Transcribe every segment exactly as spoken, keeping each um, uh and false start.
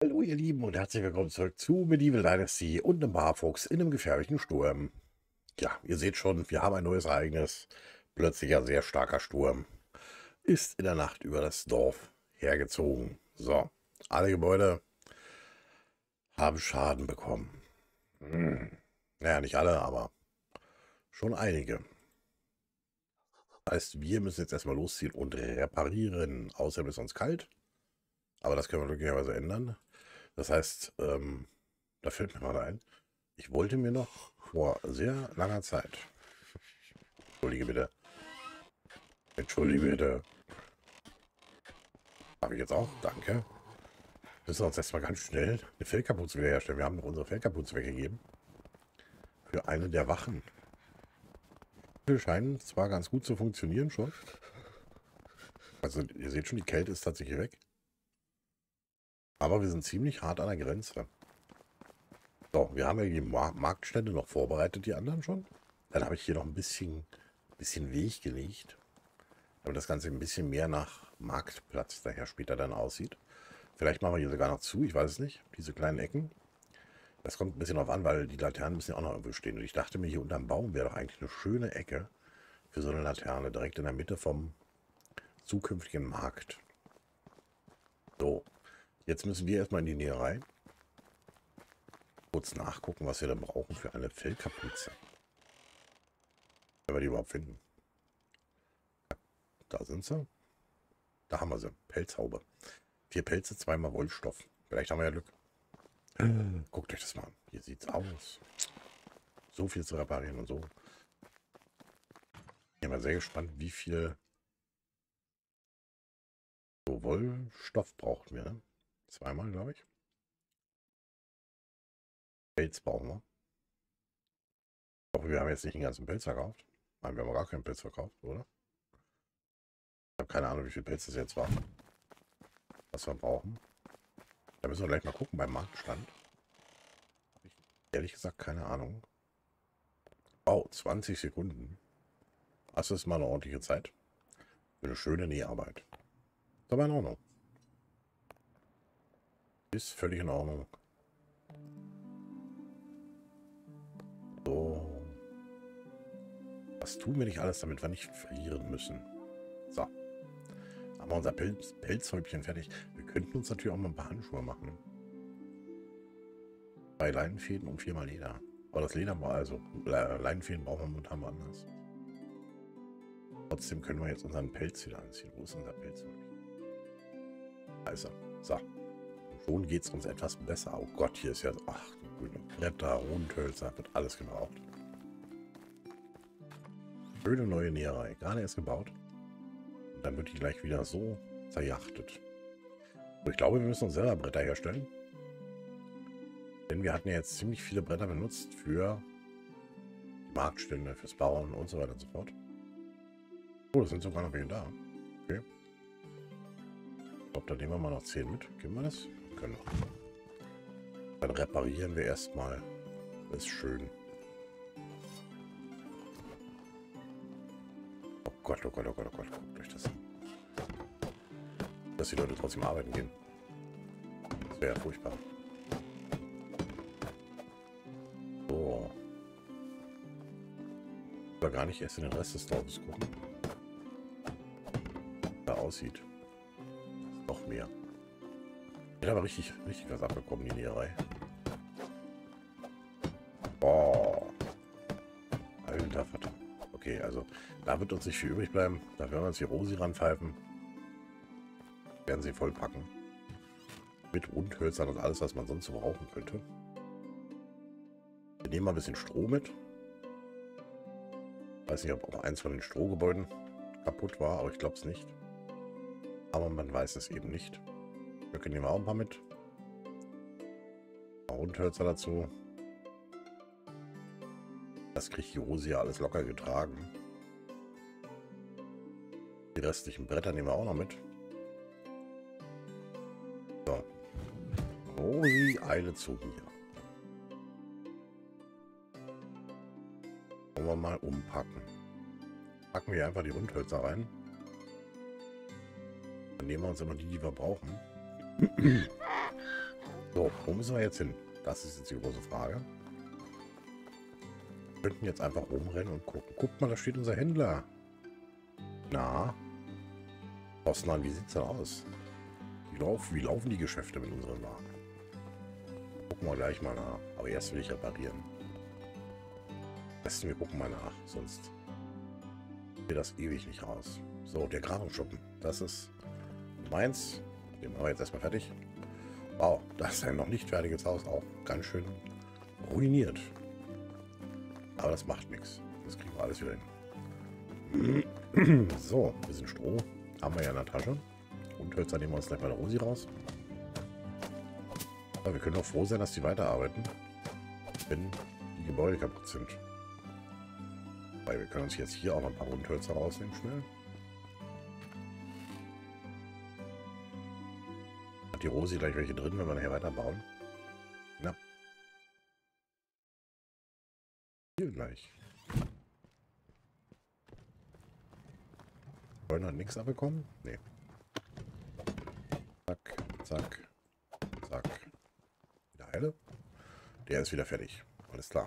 Hallo ihr Lieben und herzlich willkommen zurück zu Medieval Dynasty und einem Barfuchs in einem gefährlichen Sturm. Ja, ihr seht schon, wir haben ein neues Ereignis. Plötzlich ein sehr starker Sturm ist in der Nacht über das Dorf hergezogen. So, alle Gebäude haben Schaden bekommen. Hm. Naja, nicht alle, aber schon einige. Das heißt, wir müssen jetzt erstmal losziehen und reparieren. Außerdem ist uns kalt, aber das können wir glücklicherweise ändern. Das heißt, ähm, da fällt mir mal ein, ich wollte mir noch vor sehr langer Zeit, entschuldige bitte, entschuldige bitte, habe ich jetzt auch, danke, müssen wir uns erstmal ganz schnell eine Fellkapuze wiederherstellen. Wir haben noch unsere Fellkapuze weggegeben für eine der Wachen. Die scheinen zwar ganz gut zu funktionieren schon. Also ihr seht schon, die Kälte ist tatsächlich weg. Aber wir sind ziemlich hart an der Grenze. So, wir haben ja die Mar Marktstände noch vorbereitet, die anderen schon. Dann habe ich hier noch ein bisschen, bisschen Weg gelegt, damit das Ganze ein bisschen mehr nach Marktplatz daher später dann aussieht. Vielleicht machen wir hier sogar noch zu, ich weiß es nicht, diese kleinen Ecken. Das kommt ein bisschen drauf an, weil die Laternen müssen ja auch noch irgendwo stehen. Und ich dachte mir, hier unterm Baum wäre doch eigentlich eine schöne Ecke für so eine Laterne, direkt in der Mitte vom zukünftigen Markt. So, jetzt müssen wir erstmal in die Näherei. Kurz nachgucken, was wir dann brauchen für eine Fellkapuze. Wenn wir die überhaupt finden. Da sind sie. Da haben wir sie. Pelzhaube. Vier Pelze, zweimal Wollstoff. Vielleicht haben wir ja Glück. Äh, guckt euch das mal an. Hier sieht's aus. So viel zu reparieren und so. Ich bin mal sehr gespannt, wie viel so Wollstoff brauchen wir. Ne? Zweimal, glaube ich. Pelz brauchen wir. Ich hoffe, wir haben jetzt nicht den ganzen Pelz verkauft. Nein, wir haben gar keinen Pelz verkauft, oder? Ich habe keine Ahnung, wie viel Pelz das jetzt war. Was wir brauchen. Da müssen wir gleich mal gucken beim Marktstand. Habe ich ehrlich gesagt keine Ahnung. Oh, zwanzig Sekunden. Das ist mal eine ordentliche Zeit. Für eine schöne Näharbeit. Ist aber in Ordnung. Ist völlig in Ordnung. So. Was tun wir nicht alles, damit wir nicht verlieren müssen? So. Haben wir unser Pelz, Pelzhäubchen fertig. Wir könnten uns natürlich auch mal ein paar Handschuhe machen. Zwei Leinenfäden und viermal Leder. Aber das Leder war also. Leinenfäden brauchen wir momentan woanders. Trotzdem können wir jetzt unseren Pelz wieder anziehen. Wo ist unser Pelzhäubchen? Also, so. Und schon geht es uns etwas besser. Oh Gott, hier ist ja. Ach, grüne Bretter, Rundhölzer, wird alles gebraucht. Schöne neue Näherei. Gerade erst gebaut. Und dann wird die gleich wieder so zerjachtet. Und ich glaube, wir müssen uns selber Bretter herstellen. Denn wir hatten ja jetzt ziemlich viele Bretter benutzt für die Marktstände, fürs Bauen und so weiter und so fort. Oh, das sind sogar noch welche da. Okay. Ich glaube, da nehmen wir mal noch zehn mit. Geben wir das? Können wir. Dann reparieren wir erstmal. Das ist schön. Oh Gott, oh Gott, oh Gott, oh Gott. Guckt euch das an. Dass die Leute trotzdem arbeiten gehen. Das wäre ja furchtbar. So. Ich will gar nicht erst in den Rest des Dorfes gucken. Wie da aussieht. Noch mehr. Ich habe aber richtig, richtig was abbekommen, die Näherei. Oh. Alter Vater. Okay, also da wird uns nicht viel übrig bleiben. Da werden wir uns die Rosi ranpfeifen. Werden sie vollpacken. Mit Rundhölzern und alles, was man sonst so brauchen könnte. Wir nehmen mal ein bisschen Stroh mit. Weiß nicht, ob auch eins von den Strohgebäuden kaputt war, aber ich glaube es nicht. Aber man weiß es eben nicht. Stöcke nehmen wir auch ein paar mit. Ein paar Rundhölzer dazu. Das kriegt die Rose ja alles locker getragen. Die restlichen Bretter nehmen wir auch noch mit. So. Rosi, eile zu mir. Wollen wir mal umpacken. Packen wir einfach die Rundhölzer rein. Dann nehmen wir uns immer die, die wir brauchen. So, wo müssen wir jetzt hin? Das ist jetzt die große Frage. Wir könnten jetzt einfach rumrennen und gucken. Guckt mal, da steht unser Händler. Na? Osnan, wie sieht's denn aus? Wie, lauf, wie laufen die Geschäfte mit unseren Waren? Gucken wir gleich mal nach. Aber erst will ich reparieren. Am besten wir gucken mal nach, sonst geht das ewig nicht raus. So, der Grabungsschuppen. Das ist meins. Den machen wir jetzt erstmal fertig. Wow, das ist ein noch nicht fertiges Haus. Auch ganz schön ruiniert. Aber das macht nichts. Das kriegen wir alles wieder hin. So, ein bisschen Stroh haben wir ja in der Tasche. Und Hölzer nehmen wir uns gleich bei der Rosi raus. Aber wir können auch froh sein, dass die weiterarbeiten, wenn die Gebäude kaputt sind. Weil wir können uns jetzt hier auch noch ein paar Rundhölzer rausnehmen, schnell. Hat die Rosi gleich welche drin, wenn wir nachher weiterbauen? Ja. Hier gleich. Wollen wir nichts abbekommen? Nee. Zack, zack, zack. Wieder heile. Der ist wieder fertig. Alles klar.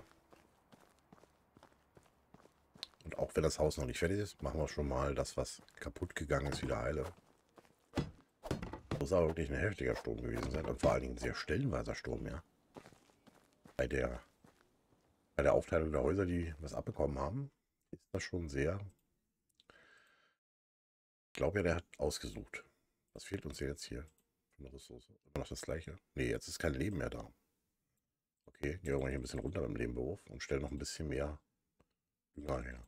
Und auch wenn das Haus noch nicht fertig ist, machen wir schon mal das, was kaputt gegangen ist, wieder heile. Muss aber wirklich ein heftiger Sturm gewesen sein. Und vor allen Dingen ein sehr stellenweiser Sturm, ja. Bei der, bei der Aufteilung der Häuser, die was abbekommen haben, ist das schon sehr... Ich glaube ja, der hat ausgesucht. Was fehlt uns jetzt hier? Eine Ressource. Immer noch das gleiche. Nee, jetzt ist kein Leben mehr da. Okay, gehen wir mal hier ein bisschen runter beim Lebenberuf und stellen noch ein bisschen mehr Dünger her.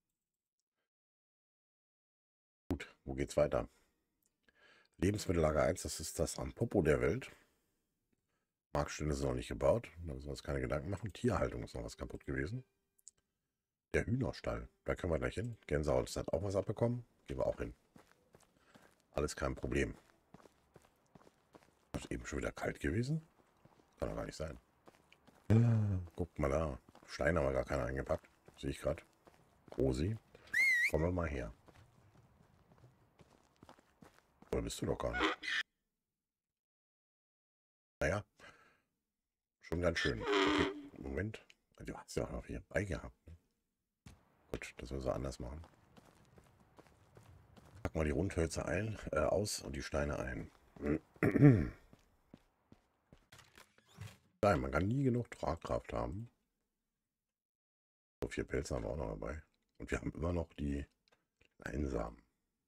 Gut, wo geht's weiter? Lebensmittellager eins, das ist das am Popo der Welt. Marktstände sind noch nicht gebaut. Da müssen wir uns keine Gedanken machen. Tierhaltung ist noch was kaputt gewesen. Der Hühnerstall, da können wir gleich hin. Gänsehaut hat auch was abbekommen. Gehen wir auch hin. Alles kein Problem. Ist eben schon wieder kalt gewesen? Kann doch gar nicht sein. Ja. Guckt mal da. Steine haben wir gar keine eingepackt. Sehe ich gerade. Rosi, kommen wir mal her. Oder bist du doch gar nicht? Naja. Schon ganz schön. Okay, Moment. Du hast ja auch noch hier bei gehabt. Ne? Gut, das müssen wir anders machen. Packen wir die Rundhölzer ein, äh, aus und die Steine ein. Nein, man kann nie genug Tragkraft haben. So, vier Pelze haben wir auch noch dabei. Und wir haben immer noch die Einsamen.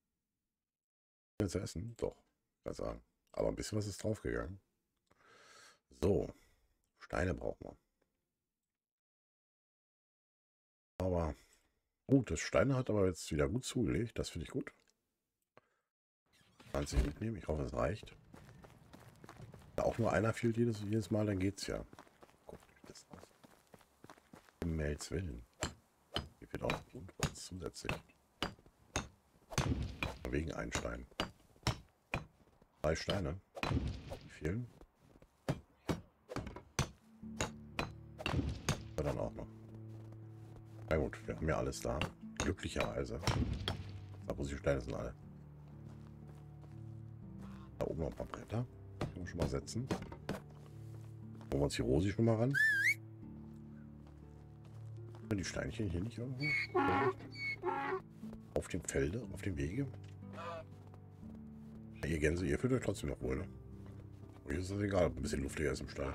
Zu essen? Doch, kann sagen. Aber ein bisschen was ist draufgegangen. So, Steine brauchen wir. Aber gut, das Steine hat aber jetzt wieder gut zugelegt. Das finde ich gut. zwanzig mitnehmen. Ich hoffe, es reicht. Da auch nur einer fehlt jedes, jedes Mal, dann geht's ja. Guckt euch das aus. Um Melz willen. Hier fehlt auch Grundholz zusätzlich. Wegen ein Stein. Drei Steine. Die fehlen. Aber dann auch noch. Na gut, wir haben ja alles da. Glücklicherweise. Da wo die Steine sind alle. Da oben noch ein paar Bretter. Können wir schon mal setzen. Holen wir uns die Rosi schon mal ran. Die Steinchen hier nicht irgendwo? Auf dem Felde, auf dem Wege. Ja, ihr Gänse, ihr fühlt euch trotzdem noch wohl, ne? Euch ist das egal, ob ein bisschen luftiger ist im Stall.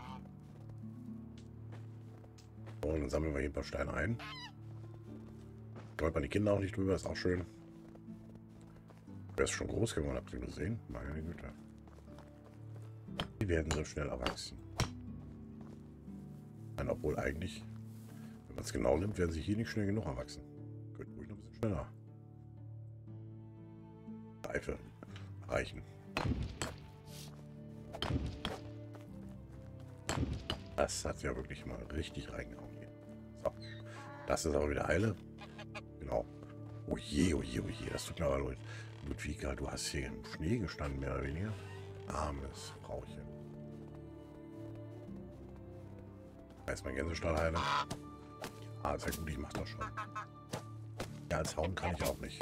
So, und dann sammeln wir hier ein paar Steine ein. Stolpern die Kinder auch nicht drüber, ist auch schön. Der ist schon groß geworden, habt ihr gesehen? Meine Güte. Die werden so schnell erwachsen. Nein, obwohl eigentlich, wenn man es genau nimmt, werden sie hier nicht schnell genug erwachsen. Könnten ruhig noch ein bisschen schneller. Reife erreichen. Das hat ja wirklich mal richtig reingehauen hier. So, das ist aber wieder heile. Genau. Oh je, oh je, oh je, das tut mir aber leid. Ludwika, du hast hier im Schnee gestanden, mehr oder weniger. Armes Frauchen. Da ist mein Gänsestall heile. Ah, ist ja gut, ich mach das schon. Ja, als hauen kann ich auch nicht.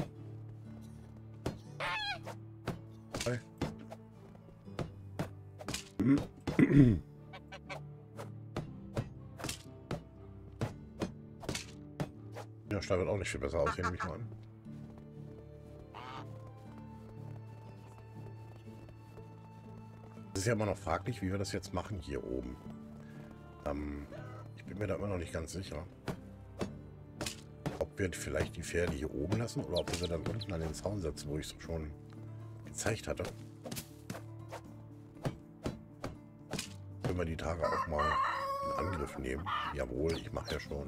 Okay. Der Stall wird auch nicht viel besser aussehen, nehme ich mal an. Es ist ja immer noch fraglich, wie wir das jetzt machen hier oben. Ähm, ich bin mir da immer noch nicht ganz sicher. Ob wir vielleicht die Pferde hier oben lassen oder ob wir sie dann unten an den Zaun setzen, wo ich es schon gezeigt hatte. Können wir die Tage auch mal in Angriff nehmen. Jawohl, ich mache ja schon.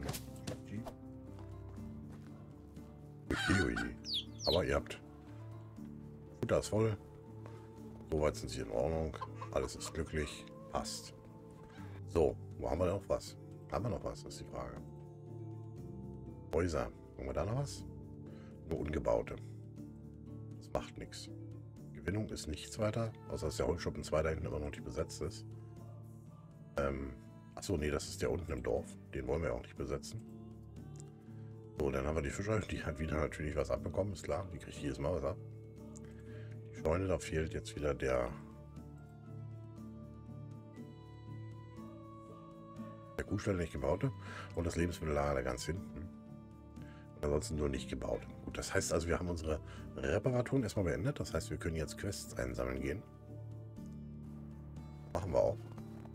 Aber ihr habt Futter ist voll. Soweit sind sie in Ordnung. Alles ist glücklich. Passt. So, wo haben wir noch was? Haben wir noch was? Das ist die Frage. Häuser. Haben wir da noch was? Nur ungebaute. Das macht nichts. Gewinnung ist nichts weiter. Außer dass der Holzschuppen zwei da hinten immer noch nicht besetzt ist. Ähm, achso, nee, das ist der unten im Dorf. Den wollen wir auch nicht besetzen. So, dann haben wir die Fischer. Die hat wieder natürlich was abbekommen. Ist klar. Die kriegt jedes Mal was ab. Die Scheune, da fehlt jetzt wieder der... Der Kuhstall nicht gebaute und das Lebensmittellager ganz hinten. Und ansonsten nur nicht gebaut. Gut, das heißt also, wir haben unsere Reparaturen erstmal beendet. Das heißt, wir können jetzt Quests einsammeln gehen. Machen wir auch.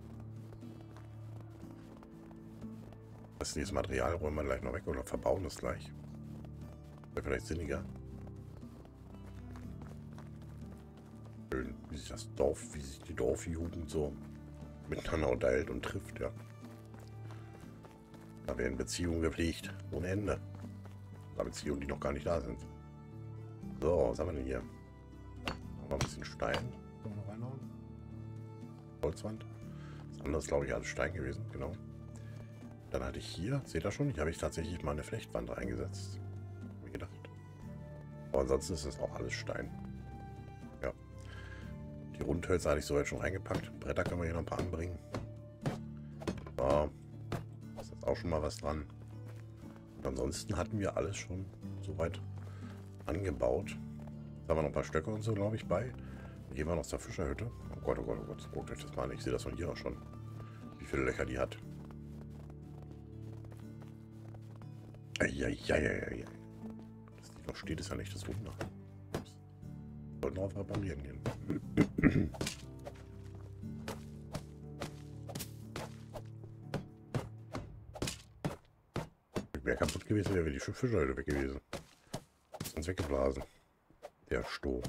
Das dieses Material räumen wir gleich noch weg oder verbauen das gleich. Wäre vielleicht sinniger. Schön, wie sich das Dorf, wie sich die Dorfjugend so miteinander unterhält und trifft, ja. Da werden Beziehungen gepflegt, ohne Ende. Da Beziehungen, die noch gar nicht da sind. So, was haben wir denn hier? Haben wir ein bisschen Stein. Können wir noch reinhauen? Holzwand. Das andere ist, glaube ich, alles Stein gewesen, genau. Dann hatte ich hier, seht ihr schon, hier habe ich tatsächlich mal eine Flechtwand reingesetzt. Hab ich gedacht. Aber ansonsten ist das auch alles Stein. Ja. Die Rundhölzer hatte ich soweit schon reingepackt. Bretter können wir hier noch ein paar anbringen. So. Auch schon mal was dran. Und ansonsten hatten wir alles schon soweit angebaut. Da haben wir noch ein paar Stöcke und so, glaube ich, bei. Dann gehen wir noch zur Fischerhütte. Oh Gott, oh Gott, oh Gott, guckt euch das mal an. Ich sehe das von hier auch schon, wie viele Löcher die hat. Eieieiei. Dass die noch steht, ist ja nicht das Wunder. Wir sollten auf reparieren gehen. Wäre kaputt gewesen, wäre die Fischerhütte weg gewesen. Ist uns weggeblasen. Der Sturm.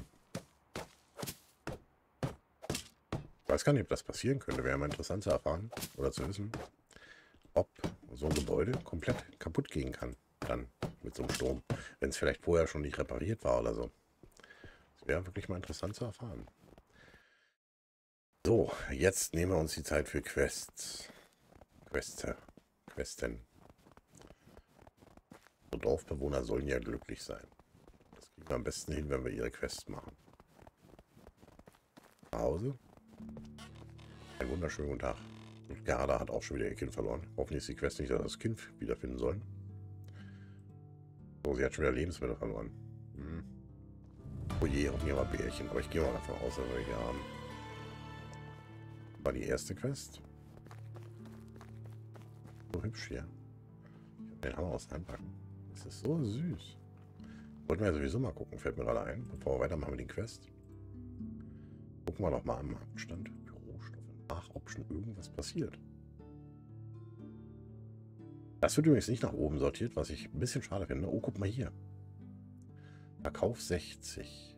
Ich weiß gar nicht, ob das passieren könnte. Wäre mal interessant zu erfahren oder zu wissen, ob so ein Gebäude komplett kaputt gehen kann. Dann mit so einem Sturm. Wenn es vielleicht vorher schon nicht repariert war oder so. Das wäre wirklich mal interessant zu erfahren. So, jetzt nehmen wir uns die Zeit für Quests. Queste. Questen. Dorfbewohner sollen ja glücklich sein. Das kriegen wir am besten hin, wenn wir ihre Quests machen. Nach Hause. Einen wunderschönen guten Tag. Und Gerda hat auch schon wieder ihr Kind verloren. Hoffentlich ist die Quest nicht, dass wir das Kind wiederfinden sollen. So, sie hat schon wieder Lebensmittel verloren. Hm. Oh je, hoffentlich aber Bärchen. Aber ich gehe mal davon aus, dass wir hier haben. War die erste Quest. So hübsch hier. Den haben wir aus einpacken. Das ist so süß. Wollten wir ja sowieso mal gucken, fällt mir gerade ein. Bevor wir weitermachen mit den Quest. Gucken wir doch mal am Marktstand für Rohstoffe nach, ob schon irgendwas passiert. Das wird übrigens nicht nach oben sortiert, was ich ein bisschen schade finde. Oh, guck mal hier. Verkauf sechzig.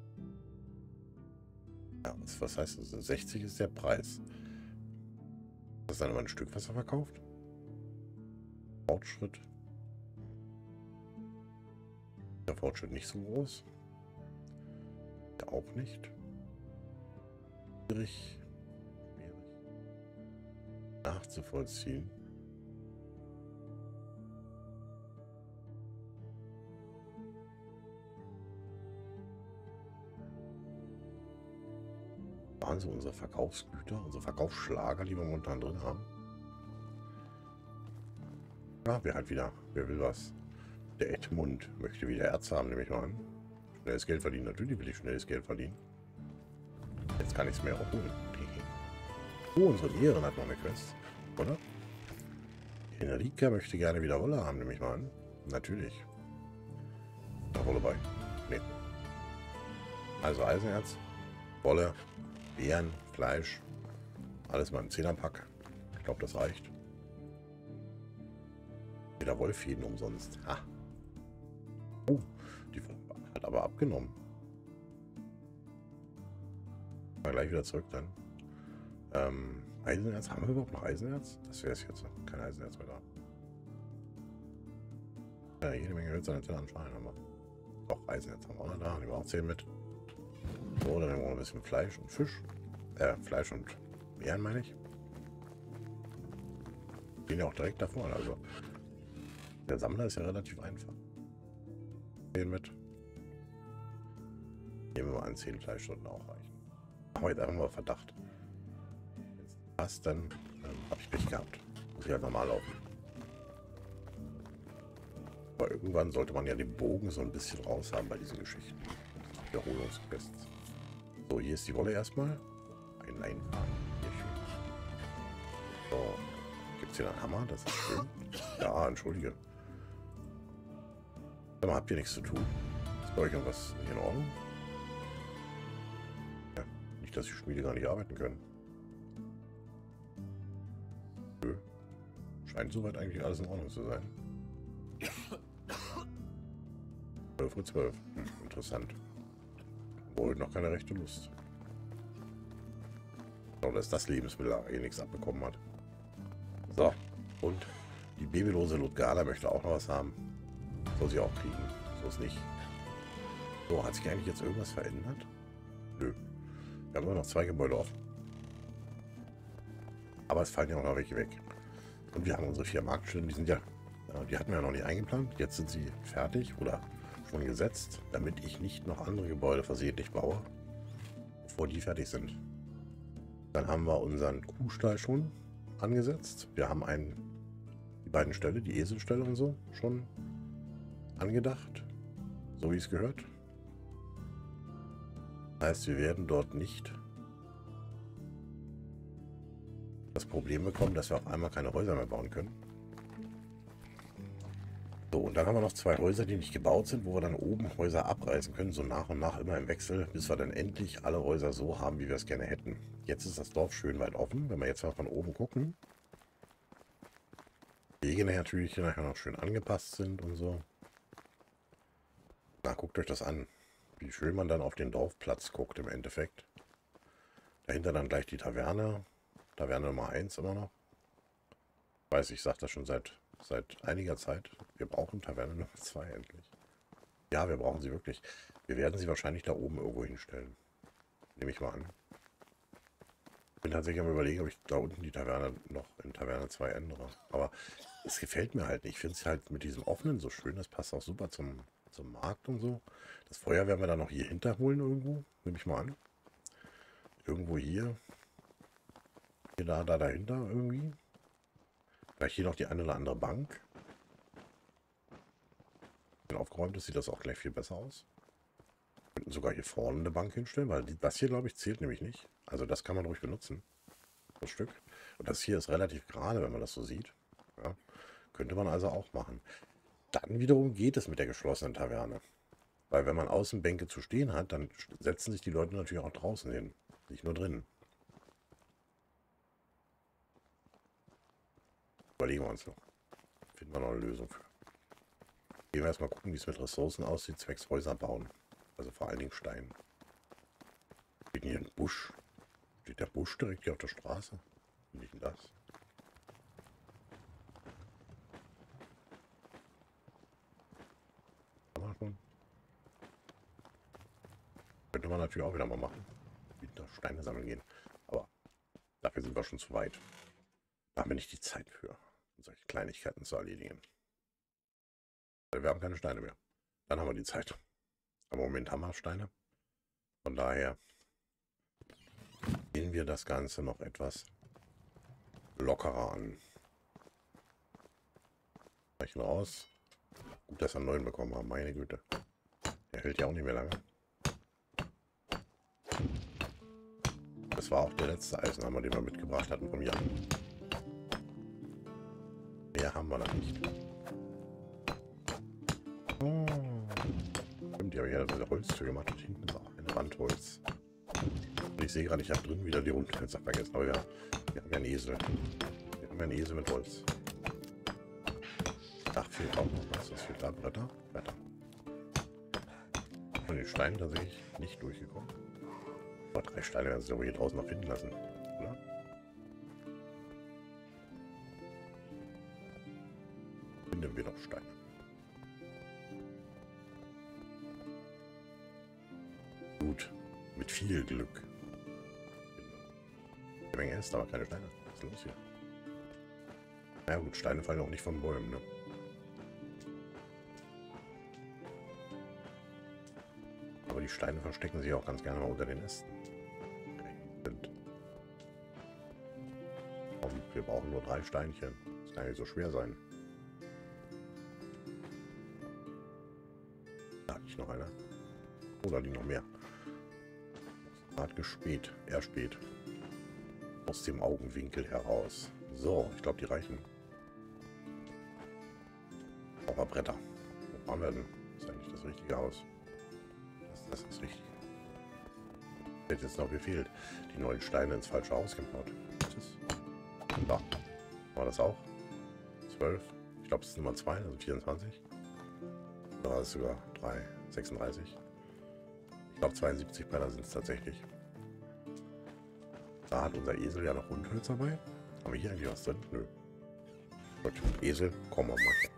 Ja, was, was heißt das? sechzig ist der Preis. Das ist dann immer ein Stück, was er verkauft. Fortschritt. Der Fortschritt nicht so groß. Der auch nicht. Schwierig. Schwierig. Nachzuvollziehen. Waren so unsere Verkaufsgüter, unsere Verkaufsschlager, die wir momentan drin haben. Ja, wer halt wieder, wer will was? Der Edmund möchte wieder Erz haben, nehme ich mal an. Schnelles Geld verdienen, natürlich will ich schnelles Geld verdienen. Jetzt kann ich es mir auch holen. Oh, unsere Lehrerin hat noch eine Quest, oder? Enrica möchte gerne wieder Wolle haben, nehme ich mal an. Natürlich. Da Wolle bei. Nee. Also Eisenerz, Wolle, Beeren, Fleisch. Alles mal im Zehnerpack. Ich glaube, das reicht. Wieder Wollfäden umsonst. Ha. Oh, die hat aber abgenommen. Mal gleich wieder zurück dann. Ähm, Eisenerz, haben wir überhaupt noch Eisenerz? Das wäre es jetzt. Kein Eisenerz mehr da. Ja, jede Menge Hölzer anscheinend haben wir. Doch, Eisenerz haben wir auch noch da. Nehmen wir auch zehn mit. So, dann nehmen wir noch ein bisschen Fleisch und Fisch. Äh, Fleisch und Beeren meine ich. Gehen ja auch direkt davor. Also, der Sammler ist ja relativ einfach. zehn mit. Nehmen wir mal an, zehn Fleischstunden auch reichen. Machen wir jetzt einfach mal Verdacht. Jetzt passt, dann ähm, habe ich Pech gehabt. Muss ich halt normal laufen. Aber irgendwann sollte man ja den Bogen so ein bisschen raus haben bei diesen Geschichten. Wiederholungsquests. So, hier ist die Wolle erstmal. Ein Einfahren. Hier schön. So. Gibt es hier einen Hammer? Das ist schön. Ja, entschuldige. Sag mal, habt ihr nichts zu tun? Ist bei euch irgendwas nicht in Ordnung? Ja, nicht, dass die Schmiede gar nicht arbeiten können. Nö. Scheint soweit eigentlich alles in Ordnung zu sein. zwölf Uhr zwölf. Hm, interessant. Wohl noch keine rechte Lust. Oder dass das Lebensmittel eh nichts abbekommen hat. So. Und die babylose Ludgala möchte auch noch was haben. Soll sie auch kriegen. So ist nicht. So, hat sich eigentlich jetzt irgendwas verändert? Nö. Wir haben nur noch zwei Gebäude offen. Aber es fallen ja auch noch welche weg. Und wir haben unsere vier Marktstellen, die sind ja, ja, die hatten wir ja noch nicht eingeplant. Jetzt sind sie fertig oder schon gesetzt, damit ich nicht noch andere Gebäude versehentlich baue, bevor die fertig sind. Dann haben wir unseren Kuhstall schon angesetzt. Wir haben einen, die beiden Ställe, die Eselställe und so, schon angedacht, so wie es gehört. Das heißt, wir werden dort nicht das Problem bekommen, dass wir auf einmal keine Häuser mehr bauen können. So, und dann haben wir noch zwei Häuser, die nicht gebaut sind, wo wir dann oben Häuser abreißen können, so nach und nach immer im Wechsel, bis wir dann endlich alle Häuser so haben, wie wir es gerne hätten. Jetzt ist das Dorf schön weit offen. Wenn wir jetzt mal von oben gucken, die Wege natürlich hier nachher noch schön angepasst sind und so. Na, guckt euch das an, wie schön man dann auf den Dorfplatz guckt im Endeffekt. Dahinter dann gleich die Taverne. Taverne Nummer eins immer noch. Ich weiß, ich sage das schon seit, seit einiger Zeit. Wir brauchen Taverne Nummer zwei endlich. Ja, wir brauchen sie wirklich. Wir werden sie wahrscheinlich da oben irgendwo hinstellen. Nehme ich mal an. Bin tatsächlich am Überlegen, ob ich da unten die Taverne noch in Taverne zwei ändere. Aber es gefällt mir halt nicht. Ich finde es halt mit diesem offenen so schön. Das passt auch super zum, zum Markt und so. Das Feuer werden wir dann noch hier hinterholen irgendwo. Nehme ich mal an. Irgendwo hier. Hier, da, da, dahinter irgendwie. Vielleicht hier noch die eine oder andere Bank. Wenn aufgeräumt ist, sieht das auch gleich viel besser aus. Wir könnten sogar hier vorne eine Bank hinstellen, weil das hier, glaube ich, zählt nämlich nicht. Also das kann man ruhig benutzen. Das Stück. Und das hier ist relativ gerade, wenn man das so sieht. Ja, könnte man also auch machen. Dann wiederum geht es mit der geschlossenen Taverne. Weil wenn man außen Bänke zu stehen hat, dann setzen sich die Leute natürlich auch draußen hin. Nicht nur drinnen. Überlegen wir uns noch. Finden wir noch eine Lösung für. Gehen wir erstmal gucken, wie es mit Ressourcen aussieht, zwecks Häuser bauen. Also vor allen Dingen Stein. Steht hier ein Busch? Steht der Busch direkt hier auf der Straße? Wie ist denn das? Kann man schon. Könnte man natürlich auch wieder mal machen. Wieder Steine sammeln gehen. Aber dafür sind wir schon zu weit. Da haben wir nicht die Zeit für, solche Kleinigkeiten zu erledigen. Wir haben keine Steine mehr. Dann haben wir die Zeit. Aber im Moment haben wir Steine. Von daher gehen wir das Ganze noch etwas lockerer an. Reichen raus. Gut, dass wir einen neuen bekommen haben. Meine Güte. Der hält ja auch nicht mehr lange. Das war auch der letzte Eisenhammer, den wir mitgebracht hatten vom Jan. Mehr haben wir noch nicht. Oh. Stimmt, die habe ich ja diese Holztür gemacht. Und hinten ist auch eine Wandholz. Und ich sehe gerade, ich habe drin wieder die Rundhölzer vergessen. Aber ja, wir haben ja einen Esel. Wir haben ja einen Esel mit Holz. Ach, fehlt auch noch was. Was fehlt da? Bretter? Bretter. Von den Steinen, da sehe ich nicht durchgekommen. Aber drei Steine werden sie doch hier draußen noch finden lassen, oder? Finden wir doch Steine. Gut, mit viel Glück. Die Menge ist aber keine Steine. Was ist los hier? Na ja, gut, Steine fallen auch nicht von Bäumen, ne? Aber die Steine verstecken sich auch ganz gerne mal unter den Ästen. Und wir brauchen nur drei Steinchen. Das kann ja nicht so schwer sein. Da habe ich noch einer. Oder die noch mehr. Gerade gespäht. Eher spät. Aus dem Augenwinkel heraus. So, ich glaube, die reichen. Aber Bretter. Wo haben wir denn? Das ist eigentlich das richtige Haus. Das, das ist richtig. Hätte jetzt noch gefehlt. Die neuen Steine ins falsche Haus gebaut. Da. War das auch? zwölf. Ich glaube, es ist Nummer zwei, also vierundzwanzig. Da war es sogar drei, sechsunddreißig. Ich glaube, zweiundsiebzig Bretter sind es tatsächlich. Da hat unser Esel ja noch Rundhölzer bei. Haben wir hier eigentlich was drin? Nö. Gut, Esel, komm mal her.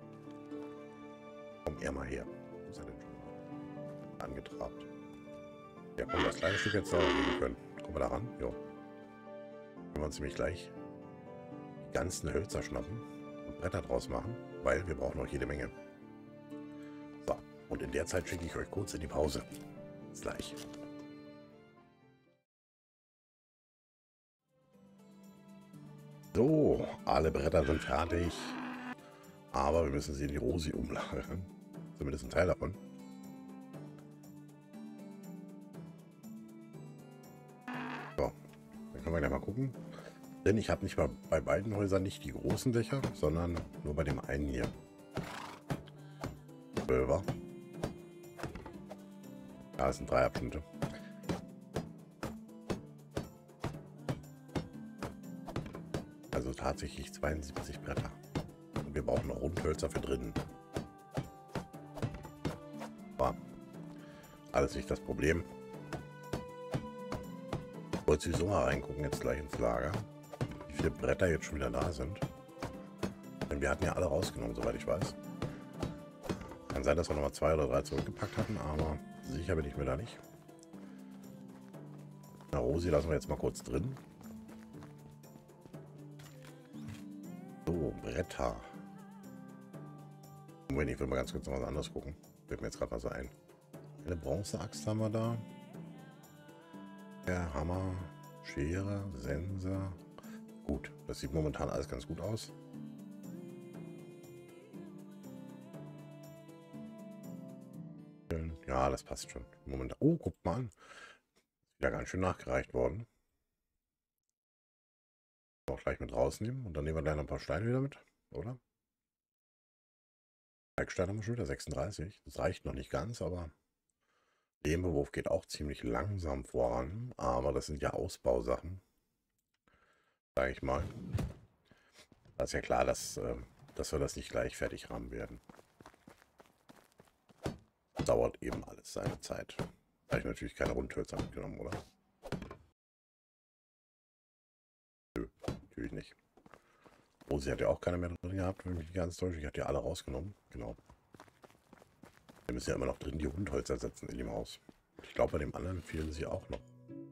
Komm er mal her. Wo ist er denn schon? Angetrabt. Ja, komm, das kleine Stück jetzt noch geben können. Kommen wir da ran? Jo. Können wir uns nämlich gleich die ganzen Hölzer schnappen und Bretter draus machen, weil wir brauchen noch jede Menge. So, und in der Zeit schicke ich euch kurz in die Pause. Bis gleich. So, alle Bretter sind fertig. Aber wir müssen sie in die Rosi umlagern. Zumindest ein Teil davon. So, dann können wir gleich mal gucken. Denn ich habe nicht mal bei beiden Häusern nicht die großen Dächer, sondern nur bei dem einen hier. zwölfer. Ja, das sind drei Abschnitte. Also tatsächlich zweiundsiebzig Bretter. Und wir brauchen noch Rundhölzer für drinnen. War alles nicht das Problem. Ich wollte sowieso mal reingucken, jetzt gleich ins Lager, wie viele Bretter jetzt schon wieder da sind. Denn wir hatten ja alle rausgenommen, soweit ich weiß. Kann sein, dass wir noch mal zwei oder drei zurückgepackt hatten, aber sicher bin ich mir da nicht. Na, Rosi lassen wir jetzt mal kurz drin. So, Bretter. Moment, ich will mal ganz kurz noch was anderes gucken. Fällt mir jetzt gerade mal so ein. Eine Bronzeaxt haben wir da. Der Hammer, Schere, Sense. Gut, das sieht momentan alles ganz gut aus. Ja, das passt schon. Moment. Oh, guckt mal an. Ist wieder ganz schön nachgereicht worden. Auch gleich mit rausnehmen und dann nehmen wir gleich noch ein paar Steine wieder mit, oder? Kalkstein haben wir schon wieder sechsunddreißig. Das reicht noch nicht ganz, aber Lehmbewurf geht auch ziemlich langsam voran. Aber das sind ja Ausbausachen, sage ich mal. Da ist ja klar, dass, äh, dass wir das nicht gleich fertig haben werden. Dauert eben alles seine Zeit. Da habe ich natürlich keine Rundhölzer mitgenommen, oder? Nö, natürlich nicht. Oh, sie hat ja auch keine mehr drin gehabt, wenn ich mich nicht ganz täusche. Ich hatte ja alle rausgenommen. Genau. Wir müssen ja immer noch drin die Rundhölzer setzen in dem Haus. Ich glaube, bei dem anderen fehlen sie auch noch.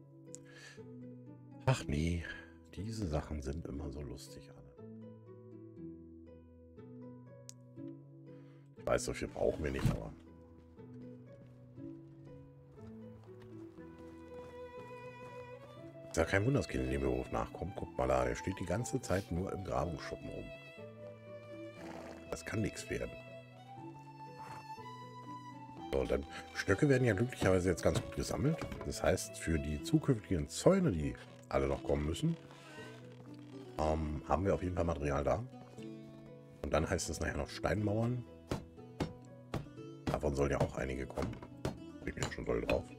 Ach nee, diese Sachen sind immer so lustig alle. Ich weiß, so viel brauchen wir nicht, aber... Ist ja kein Wunder, dass kein Lehmbewurf nachkommt. Guck mal da, der steht die ganze Zeit nur im Grabungsschuppen rum. Das kann nichts werden. So, dann Stöcke werden ja glücklicherweise jetzt ganz gut gesammelt. Das heißt, für die zukünftigen Zäune, die alle noch kommen müssen, ähm, haben wir auf jeden Fall Material da. Und dann heißt es nachher noch Steinmauern. Davon sollen ja auch einige kommen. Ich bin ja schon doll drauf.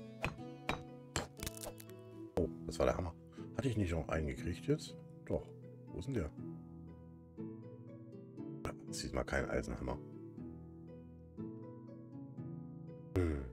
Oh, das war der Hammer. Hatte ich nicht noch einen gekriegt jetzt? Doch. Wo ist denn der? Das ist diesmal kein Eisenhammer. Hm.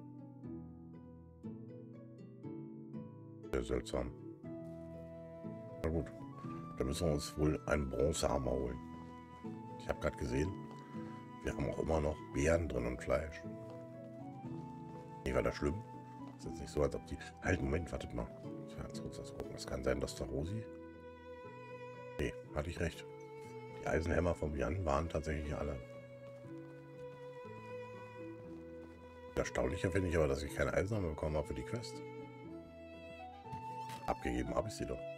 Sehr seltsam. Na gut. Dann müssen wir uns wohl einen Bronzehammer holen. Ich habe gerade gesehen, wir haben auch immer noch Beeren drin und Fleisch. Nee, war das schlimm? Ist jetzt nicht so, als ob die... Halt, Moment, wartet mal. Ich will ganz kurz das gucken. Es kann sein, dass der Rosi... Nee, hatte ich recht. Die Eisenhämmer vom Jan waren tatsächlich alle. Erstaunlicher finde ich aber, dass ich keine Eisenhammer bekommen habe für die Quest. Abgegeben habe ich sie doch.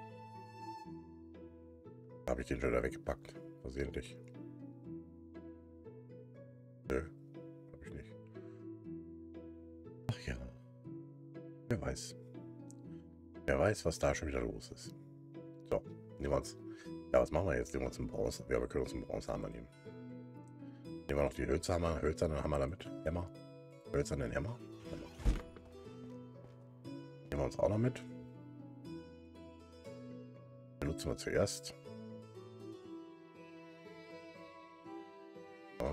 Habe ich den schon wieder weggepackt. Versehentlich. Nö, habe ich nicht. Ach ja. Wer weiß. Wer weiß, was da schon wieder los ist. So, nehmen wir uns. Ja, was machen wir jetzt? Nehmen wir uns einen Bronze. Ja, wir können uns einen Bronzehammer nehmen. Nehmen wir noch die Hölzerhammer, hölzernen Hammer damit. Hämmer. Hölzernen Hämmer. Nehmen wir uns auch noch mit. Benutzen wir zuerst. So.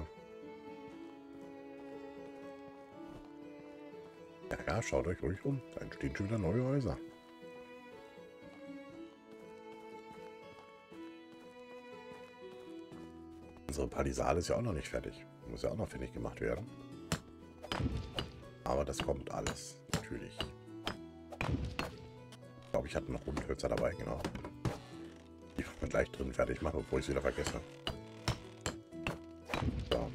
Ja, ja, schaut euch ruhig um. Da entstehen schon wieder neue Häuser. Unsere Palisade ist ja auch noch nicht fertig. Muss ja auch noch fertig gemacht werden. Aber das kommt alles, natürlich. Ich glaube, ich hatte noch Rundhölzer dabei, genau. Die wollen wir gleich drin fertig machen, bevor ich es wieder vergesse. So.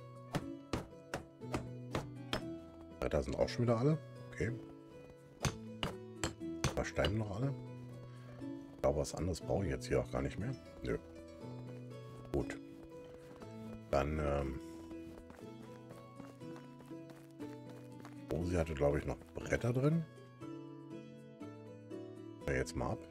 Da sind auch schon wieder alle. Okay. Da Steine noch alle. Ich glaube, was anderes brauche ich jetzt hier auch gar nicht mehr. Nö. Gut. Dann, ähm... Rosi hatte, glaube ich, noch Bretter drin. Ja, jetzt mal ab.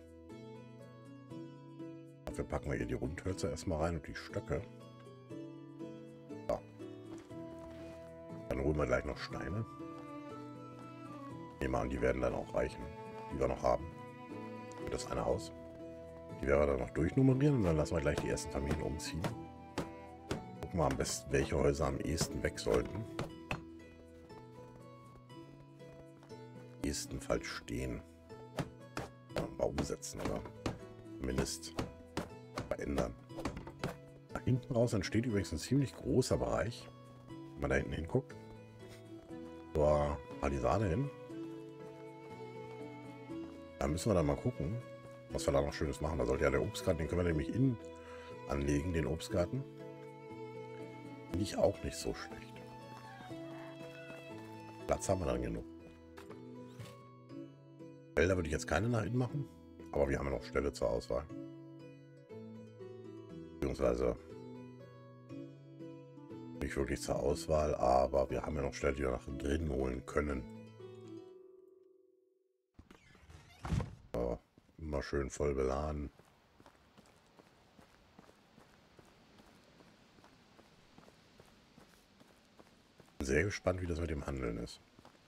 Dafür packen wir hier die Rundhölzer erstmal rein und die Stöcke. So. Dann holen wir gleich noch Steine. Ich nehme an, die werden dann auch reichen, die wir noch haben. Für das eine Haus. Die werden wir dann noch durchnummerieren und dann lassen wir gleich die ersten Familien umziehen. Gucken wir am besten, welche Häuser am ehesten weg sollten. Am ehesten falsch stehen. Mal umsetzen oder zumindest verändern. Nach hinten raus entsteht übrigens ein ziemlich großer Bereich. Wenn man da hinten hinguckt. Zur Palisade hin. Da müssen wir dann mal gucken, was wir da noch Schönes machen. Da sollte ja der Obstgarten, den können wir nämlich innen anlegen, den Obstgarten. Finde ich auch nicht so schlecht. Platz haben wir dann genug. Felder würde ich jetzt keine nach innen machen, aber wir haben ja noch Stelle zur Auswahl. Beziehungsweise nicht wirklich zur Auswahl, aber wir haben ja noch Stelle, die wir nach drinnen holen können. So, immer schön voll beladen. Bin sehr gespannt, wie das mit dem Handeln ist.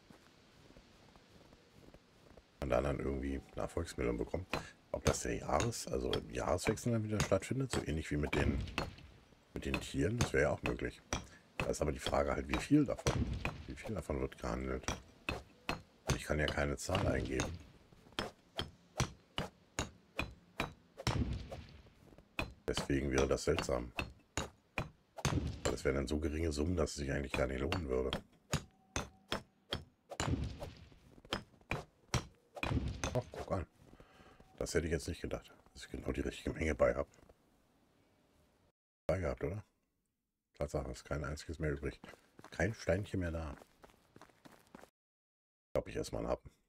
Man da dann irgendwie Nachfolgsmeldung bekommt. Ob das der Jahres, also im Jahreswechsel dann wieder stattfindet, so ähnlich wie mit den mit den Tieren, das wäre ja auch möglich. Da ist aber die Frage halt, wie viel davon? Wie viel davon wird gehandelt? Ich kann ja keine Zahl eingeben. Deswegen wäre das seltsam. Das wären dann so geringe Summen, dass es sich eigentlich gar nicht lohnen würde. Ach, guck an. Das hätte ich jetzt nicht gedacht, dass ich genau die richtige Menge bei habe. Bei gehabt, oder? Tatsache, ist kein einziges mehr übrig. Kein Steinchen mehr da. Ich glaube, ich erstmal einen Happen.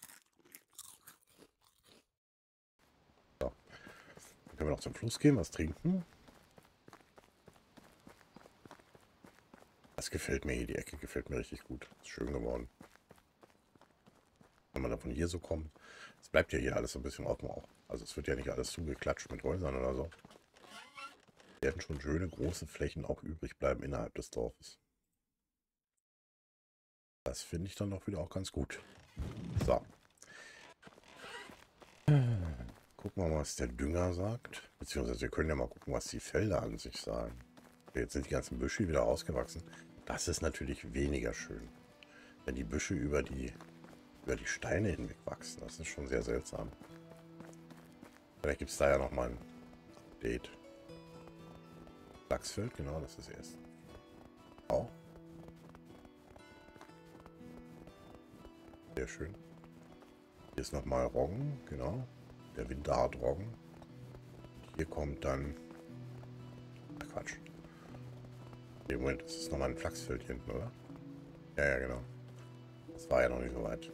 So. Dann können wir noch zum Fluss gehen, was trinken. Das gefällt mir hier. Die Ecke gefällt mir richtig gut. Ist schön geworden. Wenn man dann von hier so kommt. Es bleibt ja hier alles so ein bisschen offen auch. Also es wird ja nicht alles zugeklatscht mit Häusern oder so. Werden schon schöne große Flächen auch übrig bleiben innerhalb des Dorfes. Das finde ich dann auch wieder auch ganz gut. So. Gucken wir mal, was der Dünger sagt. Beziehungsweise wir können ja mal gucken, was die Felder an sich sagen. Jetzt sind die ganzen Büsche wieder ausgewachsen. Das ist natürlich weniger schön. Wenn die Büsche über die, über die Steine hinweg wachsen. Das ist schon sehr seltsam. Vielleicht gibt es da ja nochmal ein Update. Flachsfeld, genau, das ist erst. Auch. Sehr schön. Hier ist nochmal Roggen, genau. Der Winterart Roggen. Hier kommt dann... Ach Quatsch. Nee, Moment, das ist nochmal ein Flachsfeld hier hinten, oder? Ja, ja, genau. Das war ja noch nicht so weit.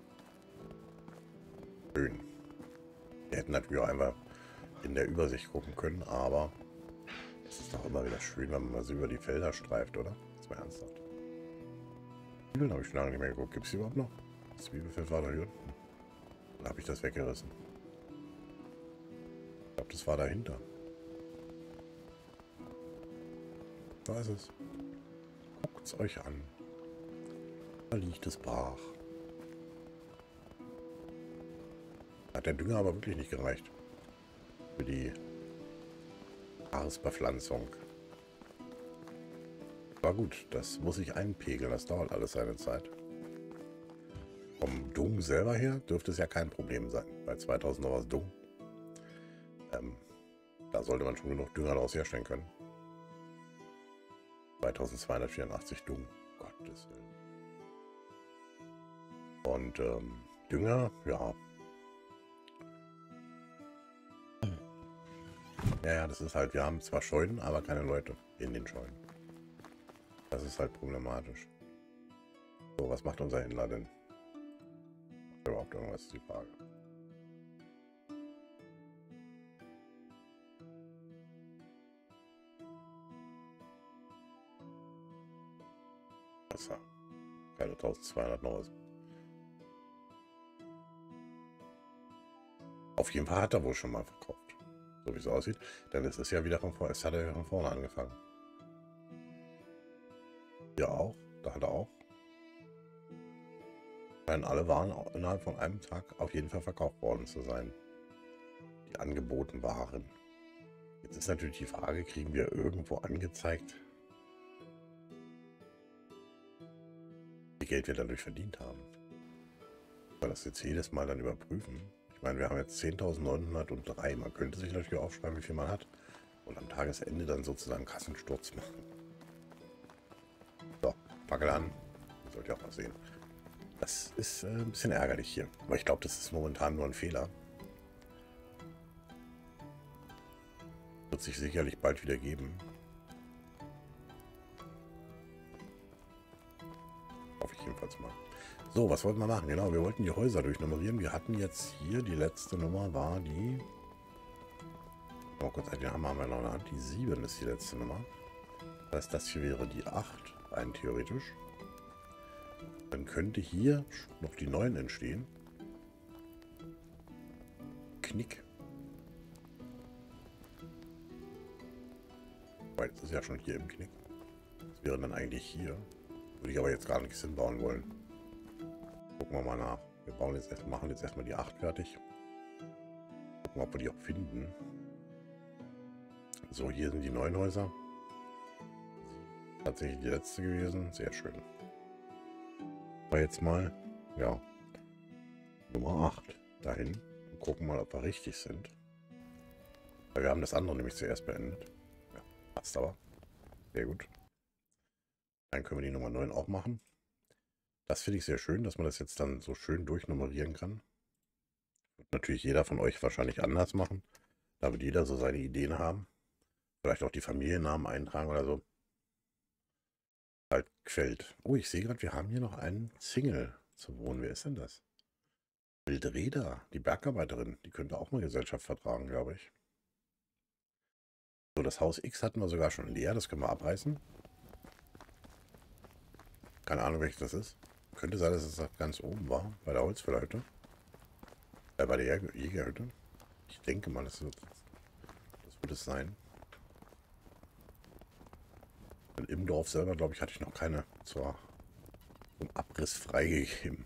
Schön. Wir hätten natürlich auch einfach in der Übersicht gucken können, aber es ist doch immer wieder schön, wenn man mal so über die Felder streift, oder? Das war ernsthaft. Zwiebeln habe ich schon lange nicht mehr geguckt. Gibt es die überhaupt noch? Das Zwiebelfeld war da hier unten. Dann habe ich das weggerissen. Ich glaube, das war dahinter. Da ist es. Guckt es euch an. Da liegt es brach. Hat der Dünger aber wirklich nicht gereicht. Für die Jahresbepflanzung. War gut, das muss ich einpegeln. Das dauert alles seine Zeit. Vom Dung selber her dürfte es ja kein Problem sein. Bei zweitausend Euro Dung. Ähm, da sollte man schon genug Dünger daraus herstellen können. zweitausendzweihundertvierundachtzig Dung. Gottes Willen. Und ähm, Dünger, ja. Ja, ja, das ist halt, wir haben zwar Scheunen, aber keine Leute in den Scheunen. Das ist halt problematisch. So, was macht unser Händler denn? Überhaupt irgendwas ist die Frage. Wasser. Keine eintausendzweihundert noch was. Auf jeden Fall hat er wohl schon mal verkauft. So wie es aussieht. Denn es ist ja wieder von vorne. Es hat er ja von vorne angefangen. Ja auch. Da hat er auch. Scheinen alle Waren innerhalb von einem Tag auf jeden Fall verkauft worden zu sein. Die angeboten waren. Jetzt ist natürlich die Frage, kriegen wir irgendwo angezeigt, wie viel Geld wir dadurch verdient haben. Weil das jetzt jedes Mal dann überprüfen. Ich meine, wir haben jetzt zehntausendneunhundertdrei. Man könnte sich natürlich aufschreiben, wie viel man hat. Und am Tagesende dann sozusagen Kassensturz machen. So, Fackel an. Das sollt ihr auch mal sehen. Das ist äh, ein bisschen ärgerlich hier. Aber ich glaube, das ist momentan nur ein Fehler. Wird sich sicherlich bald wieder geben. Hoffe ich jedenfalls mal. So, was wollten wir machen? Genau, wir wollten die Häuser durchnummerieren. Wir hatten jetzt hier, die letzte Nummer war die... Oh Gott, die haben wir noch in der Hand. Die sieben ist die letzte Nummer. Das heißt, das hier wäre die acht, rein theoretisch. Dann könnte hier noch die neun entstehen. Knick. Weil das ist ja schon hier im Knick. Das wäre dann eigentlich hier. Würde ich aber jetzt gar nichts hinbauen wollen. Gucken wir mal nach. Wir bauen jetzt erst, machen jetzt erstmal die acht fertig. Gucken, ob wir die auch finden. So, hier sind die neun Häuser. Tatsächlich die letzte gewesen. Sehr schön. Aber jetzt mal, ja, Nummer acht dahin. Und gucken mal, ob wir richtig sind. Weil wir haben das andere nämlich zuerst beendet. Ja, passt aber. Sehr gut. Dann können wir die Nummer neun auch machen. Das finde ich sehr schön, dass man das jetzt dann so schön durchnummerieren kann. Wird natürlich jeder von euch wahrscheinlich anders machen. Da wird jeder so seine Ideen haben. Vielleicht auch die Familiennamen eintragen oder so. Halt gefällt. Oh, ich sehe gerade, wir haben hier noch einen Single zu wohnen. Wer ist denn das? Wildreda, die Bergarbeiterin. Die könnte auch mal Gesellschaft vertragen, glaube ich. So, das Haus X hatten wir sogar schon leer. Das können wir abreißen. Keine Ahnung, welches das ist. Könnte sein, dass es das ganz oben war, bei der Holzfällerhütte. Äh, bei der Jäger Jägerhütte. Ich denke mal, das wird, das wird es sein. Und im Dorf selber, glaube ich, hatte ich noch keine zur, zum Abriss freigegeben.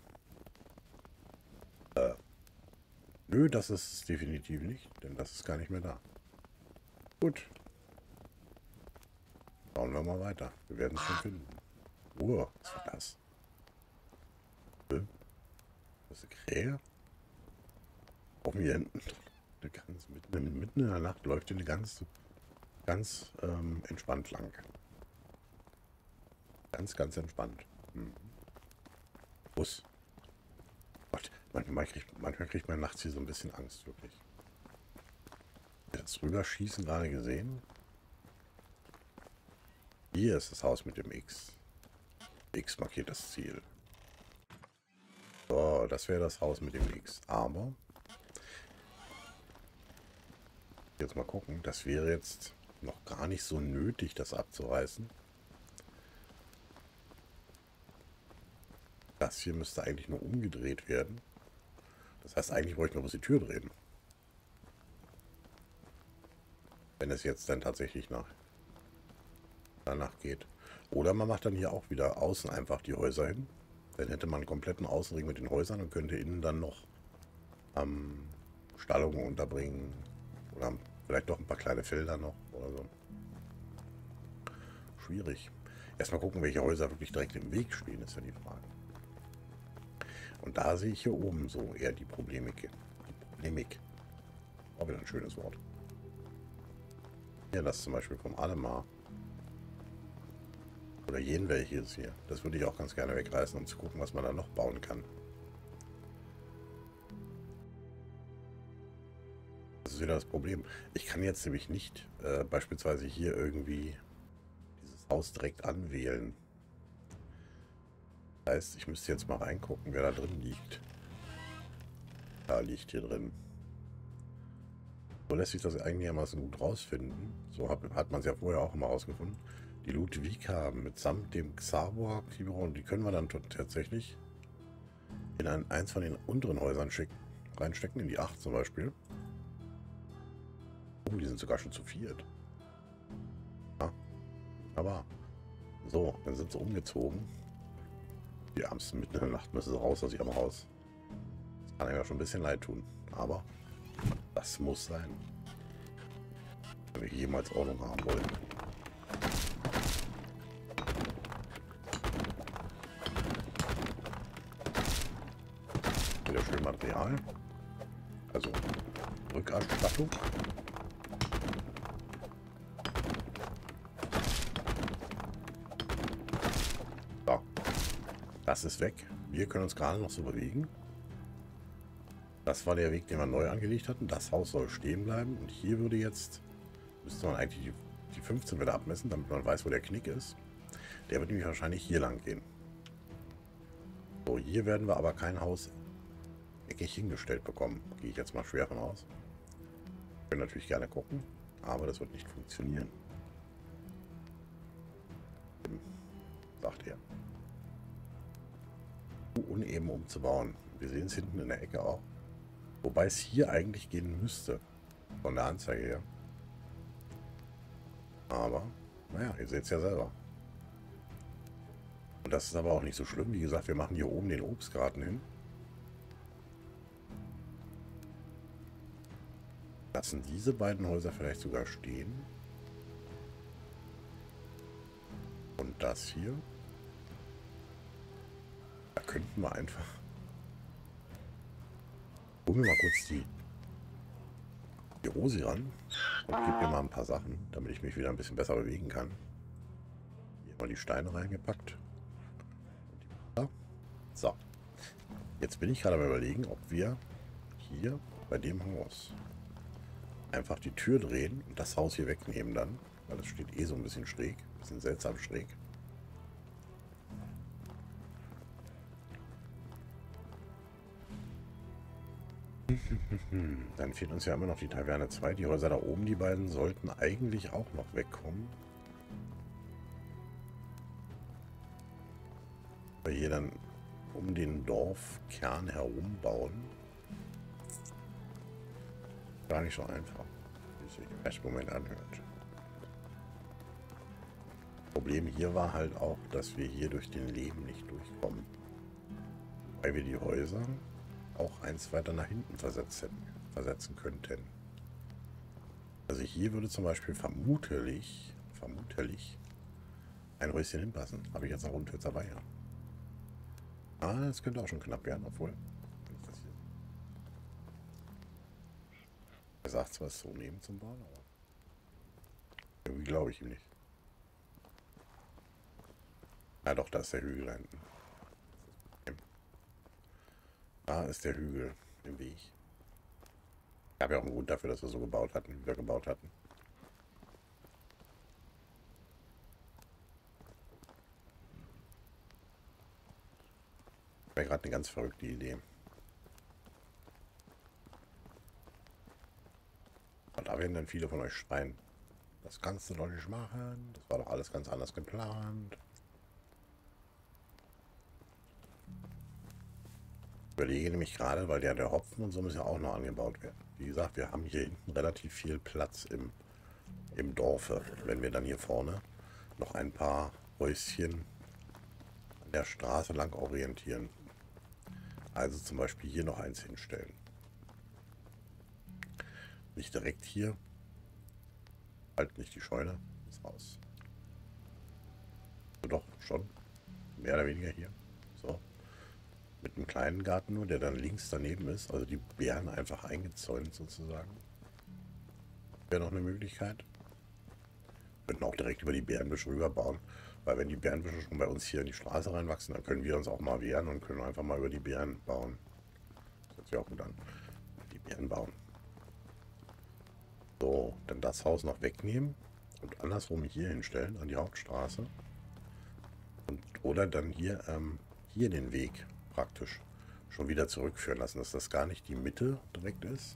Äh, nö, das ist es definitiv nicht, denn das ist gar nicht mehr da. Gut. Schauen wir mal weiter. Wir werden es schon finden. Oh, was war das? Das ist eine Krähe? Auch hier hinten. Eine ganz, mitten, mitten in der Nacht läuft die eine ganz, ganz ähm, entspannt lang. Ganz, ganz entspannt. Hm. Bus. Gott, manchmal kriegt, manchmal kriegt man nachts hier so ein bisschen Angst, wirklich. Das Rüberschießen gerade gesehen. Hier ist das Haus mit dem X. X markiert das Ziel. So, das wäre das Haus mit dem X. Aber jetzt mal gucken. Das wäre jetzt noch gar nicht so nötig, das abzureißen. Das hier müsste eigentlich nur umgedreht werden. Das heißt, eigentlich bräuchte ich noch bloß die Tür drehen. Wenn es jetzt dann tatsächlich nach danach geht. Oder man macht dann hier auch wieder außen einfach die Häuser hin. Dann hätte man einen kompletten Außenring mit den Häusern und könnte innen dann noch ähm, Stallungen unterbringen. Oder vielleicht doch ein paar kleine Felder noch oder so. Schwierig. Erstmal gucken, welche Häuser wirklich direkt im Weg stehen, ist ja die Frage. Und da sehe ich hier oben so eher die Problemik. Die Problemik. Auch wieder ein schönes Wort. Hier, das zum Beispiel vom Alemar. Oder jeden welches hier. Das würde ich auch ganz gerne wegreißen, um zu gucken, was man da noch bauen kann. Das ist wieder das Problem. Ich kann jetzt nämlich nicht äh, beispielsweise hier irgendwie dieses Haus direkt anwählen. Das heißt, ich müsste jetzt mal reingucken, wer da drin liegt. Da liegt hier drin. So lässt sich das einigermaßen gut rausfinden. So hat, hat man es ja vorher auch immer rausgefunden. Die Ludwig haben mitsamt dem Xabor, und die können wir dann tatsächlich in ein, eins von den unteren Häusern schicken, reinstecken, in die acht zum Beispiel. Oh, die sind sogar schon zu viert. Ja, aber so, dann sind sie umgezogen. Die abends mitten in der Nacht müssen sie raus aus ihrem Haus. Das kann einem ja schon ein bisschen leid tun, aber das muss sein, wenn wir jemals Ordnung haben wollen. Wieder schön Material, also Rückausstattung. So, das ist weg. Wir können uns gerade noch so bewegen. Das war der Weg, den wir neu angelegt hatten. Das Haus soll stehen bleiben. Und hier würde jetzt, müsste man eigentlich die, die fünfzehn wieder abmessen, damit man weiß, wo der Knick ist. Der wird nämlich wahrscheinlich hier lang gehen. So, hier werden wir aber kein Haus eckig hingestellt bekommen. Gehe ich jetzt mal schwer von aus. Wir können natürlich gerne gucken, aber das wird nicht funktionieren. Sagt er. Uneben umzubauen. Wir sehen es hinten in der Ecke auch. Wobei es hier eigentlich gehen müsste. Von der Anzeige her. Aber, naja, ihr seht es ja selber. Und das ist aber auch nicht so schlimm. Wie gesagt, wir machen hier oben den Obstgarten hin. Lassen diese beiden Häuser vielleicht sogar stehen. Und das hier. Da könnten wir einfach... Holen wir mal kurz die, die Rosi ran und gebe mir mal ein paar Sachen, damit ich mich wieder ein bisschen besser bewegen kann. Hier mal die Steine reingepackt. So. Jetzt bin ich gerade am Überlegen, ob wir hier bei dem Haus einfach die Tür drehen und das Haus hier wegnehmen dann, weil das steht eh so ein bisschen schräg, ein bisschen seltsam schräg. Dann fehlt uns ja immer noch die Taverne zwei. Die Häuser da oben, die beiden, sollten eigentlich auch noch wegkommen. hier dann um den Dorfkern herum bauen. Gar nicht so einfach, wie es sich im ersten Moment anhört. Problem hier war halt auch, dass wir hier durch den Lehm nicht durchkommen. Weil wir die Häuser auch eins weiter nach hinten versetzen, versetzen könnten. Also hier würde zum Beispiel vermutlich, vermutlich ein Häuschen hinpassen. Habe ich jetzt noch Rundhölzer dabei, ja. Ah, das könnte auch schon knapp werden, obwohl. Er sagt zwar, es so nehmen zum Bauen, aber irgendwie glaube ich ihm nicht. Ja doch, da ist der Hügel da hinten. Da ist der Hügel im Weg. Ich habe ja auch einen Grund dafür, dass wir so gebaut hatten, wie wir gebaut hatten. Wäre gerade eine ganz verrückte Idee. Und da werden dann viele von euch schreien. Das kannst du doch nicht machen. Das war doch alles ganz anders geplant. Ich überlege nämlich gerade, weil ja der Hopfen und so muss ja auch noch angebaut werden. Wie gesagt, wir haben hier hinten relativ viel Platz im, im Dorfe. Wenn wir dann hier vorne noch ein paar Häuschen an der Straße lang orientieren. Also zum Beispiel hier noch eins hinstellen. Nicht direkt hier. Halt nicht die Scheune. Das Haus. Doch, schon. Mehr oder weniger hier. So. Mit einem kleinen Garten nur, der dann links daneben ist. Also die Beeren einfach eingezäunt sozusagen. Wäre noch eine Möglichkeit. Wir könnten auch direkt über die Beerenbüsche rüber bauen. Weil wenn die Beerenbüsche schon bei uns hier in die Straße reinwachsen, dann können wir uns auch mal wehren und können einfach mal über die Beeren bauen. Das hört sich auch gut an. Die Beeren bauen. So, dann das Haus noch wegnehmen und andersrum hier hinstellen, an die Hauptstraße. Und, oder dann hier, ähm, hier den Weg praktisch schon wieder zurückführen lassen, dass das gar nicht die Mitte direkt ist.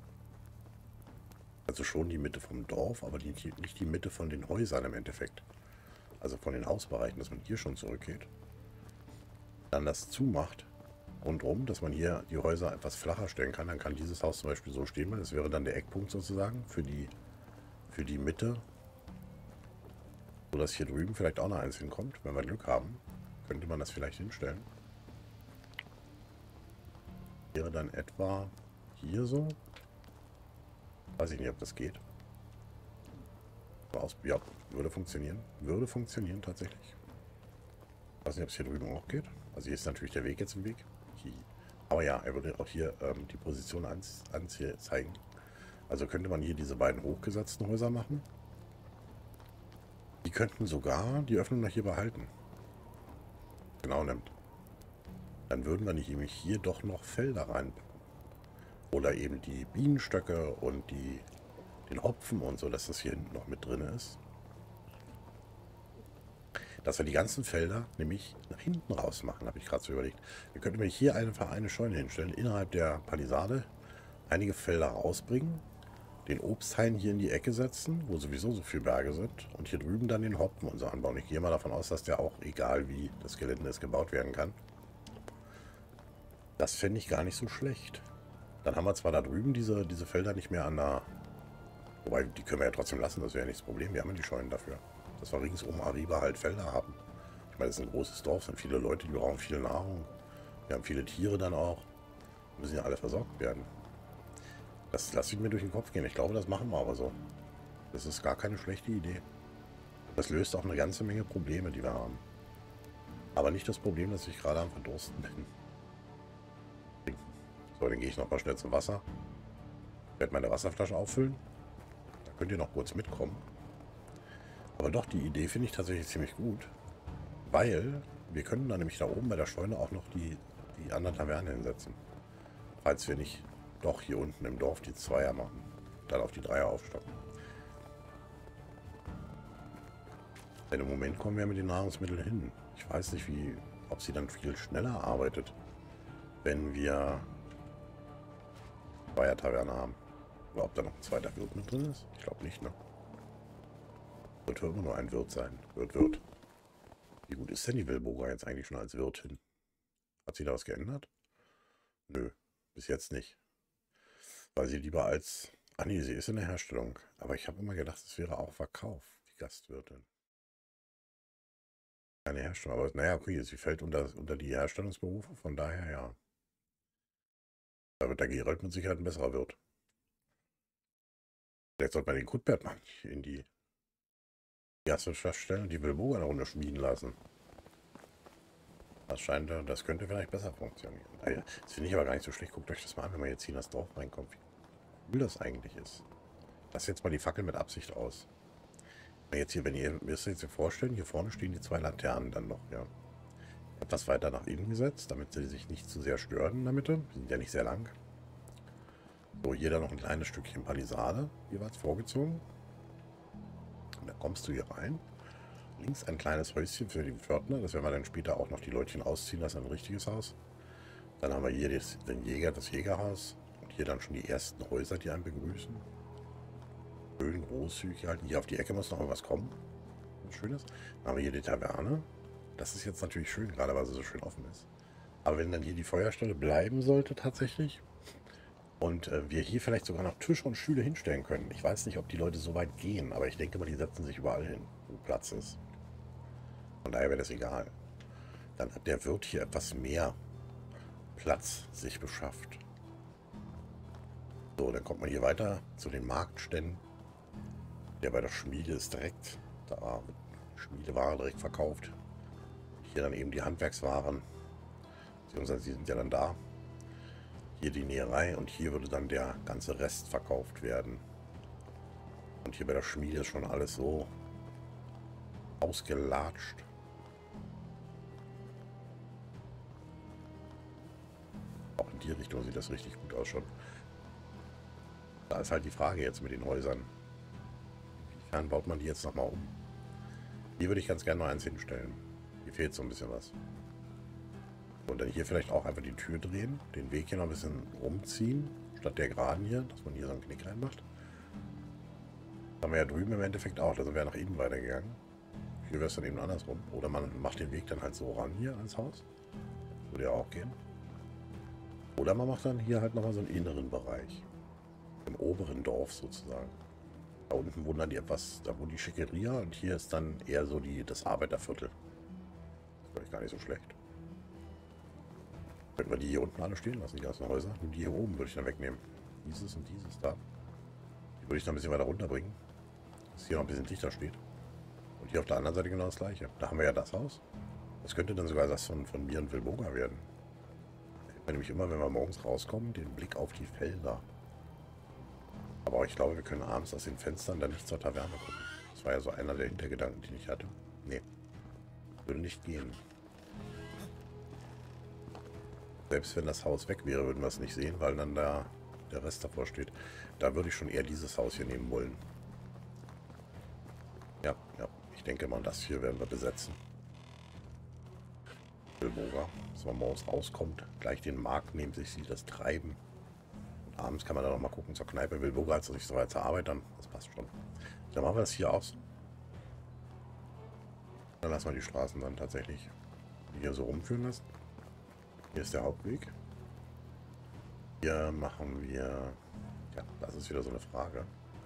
Also schon die Mitte vom Dorf, aber die, nicht die Mitte von den Häusern im Endeffekt. Also von den Hausbereichen, dass man hier schon zurückgeht. Dann das zumacht rundherum, dass man hier die Häuser etwas flacher stellen kann. Dann kann dieses Haus zum Beispiel so stehen, weil das wäre dann der Eckpunkt sozusagen für die, für die Mitte. So dass hier drüben vielleicht auch noch eins hinkommt. Wenn wir Glück haben, könnte man das vielleicht hinstellen. Wäre dann etwa hier so. Weiß ich nicht, ob das geht. Aus, ja, würde funktionieren. Würde funktionieren tatsächlich. Weiß nicht, ob es hier drüben auch geht. Also hier ist natürlich der Weg jetzt im Weg. Hier. Aber ja, er würde auch hier ähm, die Position anzeigen. Also könnte man hier diese beiden hochgesetzten Häuser machen. Die könnten sogar die Öffnung nach hier behalten. Genau nimmt. Dann würden wir nicht nämlich hier doch noch Felder reinpacken. Oder eben die Bienenstöcke und die, den Hopfen und so, dass das hier hinten noch mit drin ist. Dass wir die ganzen Felder nämlich nach hinten raus machen, habe ich gerade so überlegt. Wir könnten nämlich hier einfach eine Scheune hinstellen, innerhalb der Palisade einige Felder rausbringen, den Obsthain hier in die Ecke setzen, wo sowieso so viele Berge sind, und hier drüben dann den Hopfen und so anbauen. Ich gehe mal davon aus, dass der auch, egal wie das Gelände ist, gebaut werden kann. Das fände ich gar nicht so schlecht. Dann haben wir zwar da drüben diese, diese Felder nicht mehr an der... Wobei, die können wir ja trotzdem lassen, das wäre ja nicht das Problem. Wir haben ja die Scheunen dafür. Dass wir ringsum Arriba halt Felder haben. Ich meine, das ist ein großes Dorf, sind viele Leute, die brauchen viel Nahrung. Wir haben viele Tiere dann auch. Die müssen ja alle versorgt werden. Das lasse ich mir durch den Kopf gehen. Ich glaube, das machen wir aber so. Das ist gar keine schlechte Idee. Das löst auch eine ganze Menge Probleme, die wir haben. Aber nicht das Problem, dass ich gerade am Verdursten bin. So, dann gehe ich noch mal schnell zum Wasser. Werde meine Wasserflasche auffüllen. Da könnt ihr noch kurz mitkommen. Aber doch, die Idee finde ich tatsächlich ziemlich gut. Weil wir können dann nämlich da oben bei der Scheune auch noch die, die anderen Tavernen hinsetzen. Falls wir nicht doch hier unten im Dorf die Zweier machen. Dann auf die Dreier aufstocken. Denn im Moment kommen wir mit den Nahrungsmitteln hin. Ich weiß nicht, wie, ob sie dann viel schneller arbeitet, wenn wir Zweier-Taverne haben. Oder ob da noch ein zweiter Wirt mit drin ist. Ich glaube nicht, ne? Wird immer nur ein Wirt sein. Wirt, Wirt. Wie gut ist denn die Wilboga jetzt eigentlich schon als Wirtin? Hat sie da was geändert? Nö, bis jetzt nicht. Weil sie lieber als... Ah nee, sie ist in der Herstellung. Aber ich habe immer gedacht, es wäre auch Verkauf, die Gastwirtin. Keine Herstellung, aber naja, okay, sie fällt unter, unter die Herstellungsberufe, von daher ja. Da wird der Gerald mit Sicherheit ein besserer Wirt. Vielleicht sollte man den Cuthbert mal in die Gastwirtschaft stellen und die Wilboga eine Runde schmieden lassen. Das scheint, das könnte vielleicht besser funktionieren. Das finde ich aber gar nicht so schlecht. Guckt euch das mal an, wenn man jetzt hier in das Dorf reinkommt. Wie cool das eigentlich ist. Lass jetzt mal die Fackel mit Absicht aus. Jetzt hier, wenn ihr mir das jetzt vorstellen, hier vorne stehen die zwei Laternen dann noch, ja. Etwas weiter nach innen gesetzt, damit sie sich nicht zu sehr stören in der Mitte. Die sind ja nicht sehr lang. So, hier dann noch ein kleines Stückchen Palisade, jeweils vorgezogen. Und da kommst du hier rein. Links ein kleines Häuschen für den Pförtner. Das werden wir dann später auch noch die Leutchen ausziehen lassen, ein richtiges Haus. Dann haben wir hier das, den Jäger, das Jägerhaus. Und hier dann schon die ersten Häuser, die einen begrüßen. Schön großzügig halten. Hier auf die Ecke muss noch irgendwas kommen. Was Schönes. Dann haben wir hier die Taverne. Das ist jetzt natürlich schön, gerade weil sie so schön offen ist. Aber wenn dann hier die Feuerstelle bleiben sollte tatsächlich und äh, wir hier vielleicht sogar noch Tische und Stühle hinstellen können. Ich weiß nicht, ob die Leute so weit gehen, aber ich denke mal, die setzen sich überall hin, wo Platz ist. Von daher wäre das egal. Dann hat der Wirt hier etwas mehr Platz sich beschafft. So, dann kommt man hier weiter zu den Marktständen. Der bei der Schmiede ist direkt, da wird Schmiedeware direkt verkauft. Hier dann eben die Handwerkswaren, beziehungsweise die sind ja dann da. Hier die Näherei und hier würde dann der ganze Rest verkauft werden. Und hier bei der Schmiede ist schon alles so ausgelatscht. Auch in die Richtung sieht das richtig gut aus schon. Da ist halt die Frage jetzt mit den Häusern. Inwiefern baut man die jetzt nochmal um? Hier würde ich ganz gerne noch eins hinstellen. Hier fehlt so ein bisschen was. Und dann hier vielleicht auch einfach die Tür drehen, den Weg hier noch ein bisschen rumziehen, statt der geraden hier, dass man hier so einen Knick reinmacht. Das haben wir ja drüben im Endeffekt auch, da sind wir ja nach innen weitergegangen. Hier wäre es dann eben andersrum. Oder man macht den Weg dann halt so ran hier ans Haus. Würde ja auch gehen. Oder man macht dann hier halt nochmal so einen inneren Bereich. Im oberen Dorf sozusagen. Da unten wohnen dann die etwas, da wohnt die Schickeria und hier ist dann eher so die, das Arbeiterviertel. Das ist vielleicht gar nicht so schlecht. Könnten wir die hier unten alle stehen lassen, die ganzen Häuser. Und die hier oben würde ich dann wegnehmen. Dieses und dieses da. Die würde ich dann ein bisschen weiter runterbringen. Dass hier noch ein bisschen dichter steht. Und hier auf der anderen Seite genau das gleiche. Da haben wir ja das Haus. Das könnte dann sogar das von, von mir und Wilboga werden. Da hätten wir nämlich immer, wenn wir morgens rauskommen, den Blick auf die Felder. Aber ich glaube, wir können abends aus den Fenstern dann nicht zur Taverne gucken. Das war ja so einer der Hintergedanken, die ich hatte. Nee. Würde nicht gehen. Selbst wenn das Haus weg wäre, würden wir es nicht sehen, weil dann da der Rest davor steht. Da würde ich schon eher dieses Haus hier nehmen wollen. Ja, ja. Ich denke mal, das hier werden wir besetzen. Wilboga, dass man morgens rauskommt, gleich den Markt nehmen, sich sieht das treiben. Und abends kann man dann noch mal gucken zur Kneipe. Wilboga hat sich so weit zur Arbeit dann. Das passt schon. Dann machen wir das hier aus. Dann lassen wir die Straßen dann tatsächlich hier so rumführen lassen. Hier ist der Hauptweg. Hier machen wir... Ja, das ist wieder so eine Frage.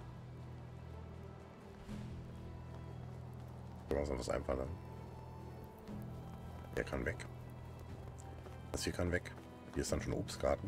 Können wir uns noch was einfallen? Der kann weg. Das hier kann weg. Hier ist dann schon Obstgarten.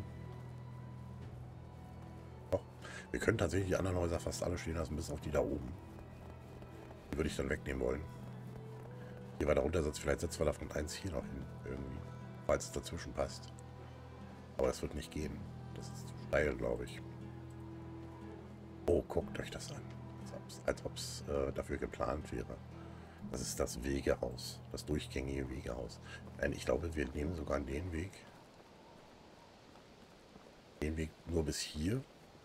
Doch. Wir können tatsächlich die anderen Häuser fast alle stehen lassen, bis auf die da oben. Die würde ich dann wegnehmen wollen. Hier weiter runter setzt, vielleicht setzen wir davon eins hier noch hin. Irgendwie. Falls es dazwischen passt. Aber das wird nicht gehen. Das ist zu steil, glaube ich. Oh, guckt euch das an. Als ob es äh, dafür geplant wäre. Das ist das Wegehaus. Das durchgängige Wegehaus. Nein, ich glaube, wir nehmen sogar den Weg. Den Weg nur bis hier.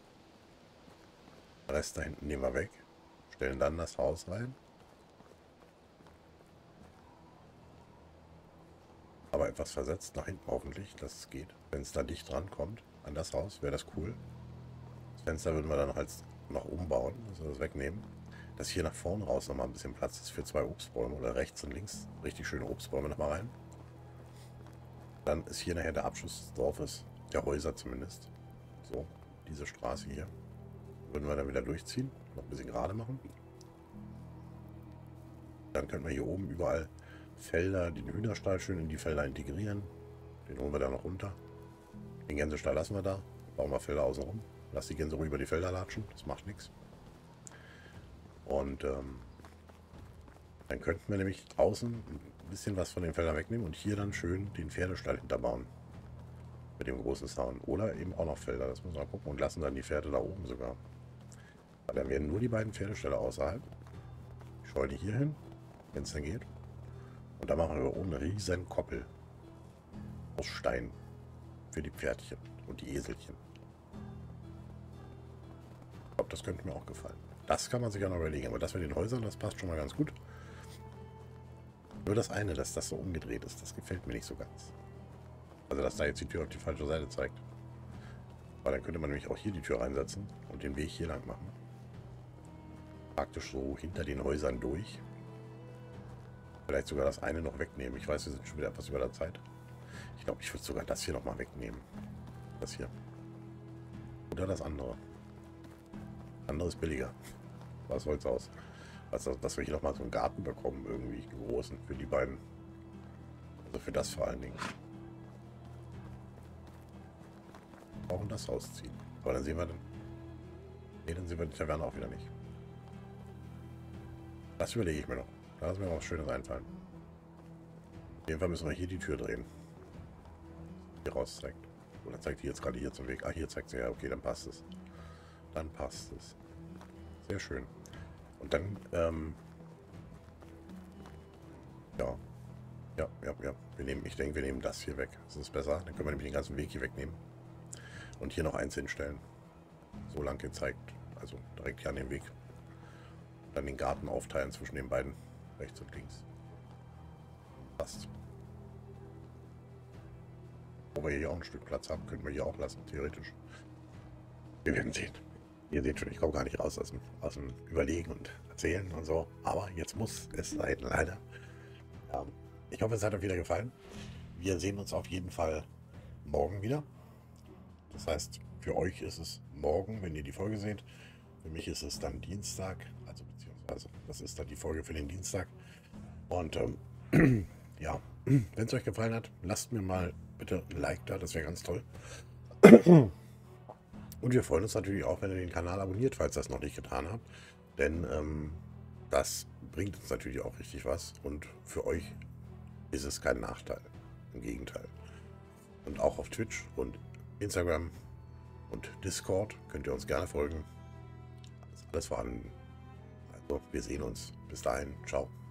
Den Rest da hinten nehmen wir weg. Stellen dann das Haus rein. Aber etwas versetzt nach hinten hoffentlich, dass es geht. Wenn es da dicht dran kommt, an das Haus, wäre das cool. Das Fenster würden wir dann halt noch umbauen, also das wegnehmen. dass hier nach vorne raus nochmal ein bisschen Platz ist für zwei Obstbäume oder rechts und links richtig schöne Obstbäume nochmal rein. Dann ist hier nachher der Abschluss des Dorfes, der Häuser zumindest. So, diese Straße hier. Würden wir dann wieder durchziehen, noch ein bisschen gerade machen. Dann können wir hier oben überall Felder, den Hühnerstall schön in die Felder integrieren. Den holen wir da noch runter. Den Gänsestall lassen wir da. Bauen wir Felder außenrum. Lass die Gänse ruhig über die Felder latschen. Das macht nichts. Und ähm, dann könnten wir nämlich außen ein bisschen was von den Feldern wegnehmen und hier dann schön den Pferdestall hinterbauen. Mit dem großen Zaun. Oder eben auch noch Felder. Das müssen wir mal gucken. Und lassen dann die Pferde da oben sogar. Aber dann werden nur die beiden Pferdeställe außerhalb. Die Scheune hier hin, wenn es dann geht. Und dann machen wir oben eine riesen Koppel. Aus Stein. Für die Pferdchen und die Eselchen. Ich glaube, das könnte mir auch gefallen. Das kann man sich ja noch überlegen. Aber das mit den Häusern, das passt schon mal ganz gut. Nur das eine, dass das so umgedreht ist, das gefällt mir nicht so ganz. Also, dass da jetzt die Tür auf die falsche Seite zeigt. Weil dann könnte man nämlich auch hier die Tür reinsetzen und den Weg hier lang machen. Praktisch so hinter den Häusern durch. Vielleicht sogar das eine noch wegnehmen. Ich weiß, wir sind schon wieder etwas über der Zeit. Ich glaube, ich würde sogar das hier nochmal wegnehmen. Das hier. Oder das andere. Das andere ist billiger. Was soll's aus? Also, dass wir hier nochmal so einen Garten bekommen, irgendwie einen großen für die beiden. Also für das vor allen Dingen. Wir brauchen das Haus ziehen. Aber dann sehen wir dann. Ne, dann sehen wir die Taverne auch wieder nicht. Das überlege ich mir noch. Da lassen wir noch was Schönes einfallen. Auf jeden Fall müssen wir hier die Tür drehen. Hier raus zeigt. Oder zeigt die jetzt gerade hier zum Weg? Ah, hier zeigt sie ja. Okay, dann passt es. Dann passt es. Sehr schön. Und dann, ähm... ja. Ja, ja, ja. Wir nehmen, ich denke, wir nehmen das hier weg. Das ist besser. Dann können wir nämlich den ganzen Weg hier wegnehmen. Und hier noch eins hinstellen. So lang gezeigt. Also direkt hier an den Weg. Und dann den Garten aufteilen zwischen den beiden. Rechts und links. Passt. Wo wir hier auch ein Stück Platz haben, können wir hier auch lassen, theoretisch. Wir werden sehen. Ihr seht schon, ich komme gar nicht raus aus dem, aus dem Überlegen und Erzählen und so. Aber jetzt muss es sein, leider. Ja, ich hoffe, es hat euch wieder gefallen. Wir sehen uns auf jeden Fall morgen wieder. Das heißt, für euch ist es morgen, wenn ihr die Folge seht. Für mich ist es dann Dienstag. Also beziehungsweise, das ist dann die Folge für den Dienstag. Und ähm, ja, wenn es euch gefallen hat, lasst mir mal bitte ein Like da, das wäre ganz toll. Und wir freuen uns natürlich auch, wenn ihr den Kanal abonniert, falls ihr das noch nicht getan habt. Denn ähm, das bringt uns natürlich auch richtig was. Und für euch ist es kein Nachteil. Im Gegenteil. Und auch auf Twitch und Instagram und Discord könnt ihr uns gerne folgen. Das ist alles vorhanden. Also, wir sehen uns. Bis dahin. Ciao.